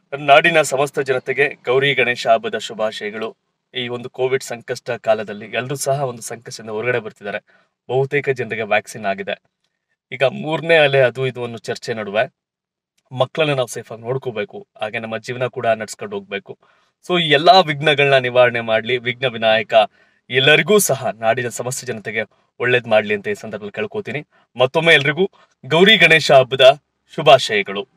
ನಾಡಿನ ಸಮಸ್ತ ಜನತೆಗೆ ಗೌರಿ ಗಣೇಶ ಹಬ್ಬದ ಶುಭಾಶಯಗಳು. ಈ ಒಂದು ಕೋವಿಡ್ ಸಂಕಷ್ಟ ಕಾಲದಲ್ಲಿ ಎಲ್ಲರೂ ಸಹ ಒಂದು ಸಂಕಷ್ಟದಿಂದ ಹೊರಗಡೆ ಬರ್ತಿದ್ದಾರೆ. ಬಹುತೇಕ ಜನರಿಗೆ ವ್ಯಾಕ್ಸಿನ್ ಆಗಿದೆ. ಈಗ 3ನೇ ಅಲೆ ಅದು ಇದು ಅನ್ನೋ ಚರ್ಚೆ ನಡುವೆ ಮಕ್ಕಳನ್ನ ನಾವು ಸೇಫ್ ಆಗಿ ನೋಡ್ಕೋಬೇಕು. ಹಾಗೆ ನಮ್ಮ ಜೀವನ ಕೂಡ ನಡ್ಸ್ಕೊಂಡು ಹೋಗ್ಬೇಕು. ಸೊ ಈ ಎಲ್ಲಾ ವಿಘ್ನಗಳನ್ನ ನಿವಾರಣೆ ಮಾಡ್ಲಿ ವಿಘ್ನ ವಿನಾಯಕ ಎಲ್ಲರಿಗೂ ಸಹ ನಾಡಿನ ಸಮಸ್ತ ಜನತೆಗೆ ಒಳ್ಳೇದ್ ಮಾಡ್ಲಿ ಅಂತ ಈ ಸಂದರ್ಭದಲ್ಲಿ ಕೇಳ್ಕೊತೀನಿ. ಮತ್ತೊಮ್ಮೆ ಎಲ್ರಿಗೂ ಗೌರಿ ಗಣೇಶ ಹಬ್ಬದ ಶುಭಾಶಯಗಳು.